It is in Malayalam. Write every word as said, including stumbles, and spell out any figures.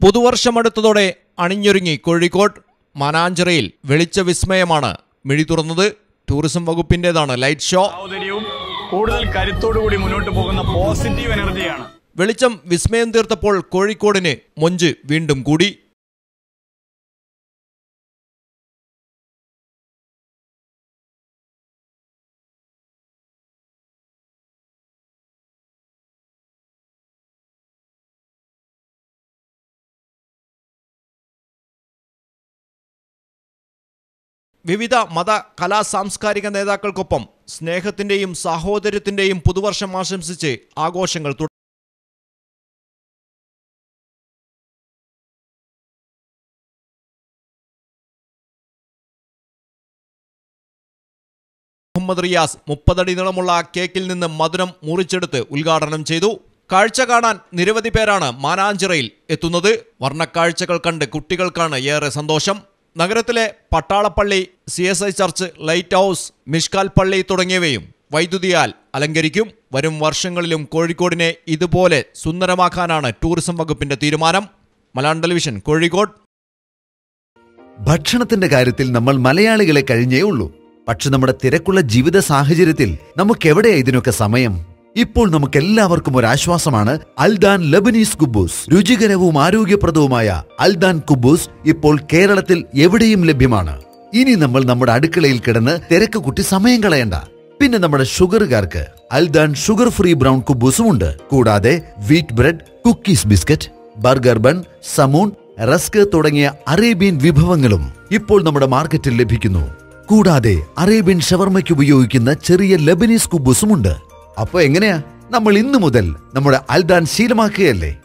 പുതുവർഷമടുത്തതോടെ അണിഞ്ഞൊരുങ്ങി കോഴിക്കോട്. മാനാഞ്ചിറയിൽ വെളിച്ച വിസ്മയമാണ് മിഴി തുറന്നത്. ടൂറിസം വകുപ്പിന്റേതാണ് ലൈറ്റ് ഷോ. കൂടുതൽ കരുത്തോടുകൂടി മുന്നോട്ട് പോകുന്ന പോസിറ്റീവ് എനർജിയാണ്. വെളിച്ചം വിസ്മയം തീർത്തപ്പോൾ കോഴിക്കോടിന് മൊഞ്ച് വീണ്ടും കൂടി. വിവിധ മത കലാ സാംസ്കാരിക നേതാക്കൾക്കൊപ്പം സ്നേഹത്തിന്റെയും സാഹോദര്യത്തിന്റെയും പുതുവർഷം ആശംസിച്ച് ആഘോഷങ്ങൾ തുടങ്ങി. മുഹമ്മദ് റിയാസ് മുപ്പതടി നീളമുള്ള കേക്കിൽ നിന്ന് മധുരം മുറിച്ചെടുത്ത് ഉദ്ഘാടനം ചെയ്തു. കാഴ്ച കാണാൻ നിരവധി പേരാണ് മാനാഞ്ചിറയിൽ എത്തുന്നത്. വർണ്ണക്കാഴ്ചകൾ കണ്ട് കുട്ടികൾക്കാണ് ഏറെ സന്തോഷം. നഗരത്തിലെ പട്ടാളപ്പള്ളി, C S I church, lighthouse, Mishkal പള്ളി തുടങ്ങിയവയും വൈദ്യുതിയാൽ അലങ്കരിക്കും. വരും വർഷങ്ങളിലും കോഴിക്കോടിനെ ഇതുപോലെ സുന്ദരമാക്കാനാണ് ടൂറിസം വകുപ്പിന്റെ തീരുമാനം. മലയാളം ടെലിവിഷൻ, കോഴിക്കോട്. ഭക്ഷണത്തിന്റെ കാര്യത്തിൽ നമ്മൾ മലയാളികളെ കഴിഞ്ഞേ ഉള്ളൂ. പക്ഷെ നമ്മുടെ തിരക്കുള്ള ജീവിത സാഹചര്യത്തിൽ നമുക്കെവിടെയാ ഇതിനൊക്കെ സമയം? ഇപ്പോൾ നമുക്ക് എല്ലാവർക്കും ഒരു ആശ്വാസമാണ് അൽദാൻ ലബനീസ് കുബൂസ്. രുചികരവും ആരോഗ്യപ്രദവുമായ അൽദാൻ കുബൂസ് ഇപ്പോൾ കേരളത്തിൽ എവിടെയും ലഭ്യമാണ്. ഇനി നമ്മൾ നമ്മുടെ അടുക്കളയിൽ കിടന്ന് തിരക്ക് കൂട്ടി സമയം കളയണ്ട. പിന്നെ നമ്മുടെ ഷുഗറുകാർക്ക് അൽദാൻ ഷുഗർ ഫ്രീ ബ്രൗൺ കുബൂസും ഉണ്ട്. കൂടാതെ wheat bread, cookies, biscuit, burger bun, സമൂൺ, റസ്ക് തുടങ്ങിയ അറേബ്യൻ വിഭവങ്ങളും ഇപ്പോൾ നമ്മുടെ മാർക്കറ്റിൽ ലഭിക്കുന്നു. കൂടാതെ അറേബ്യൻ ഷവർമയ്ക്ക് ഉപയോഗിക്കുന്ന ചെറിയ ലബനീസ് കുബൂസും ഉണ്ട്. അപ്പൊ എങ്ങനെയാ? നമ്മൾ ഇന്നു മുതൽ നമ്മുടെ അൽദാൻ ശീലമാക്കുകയല്ലേ?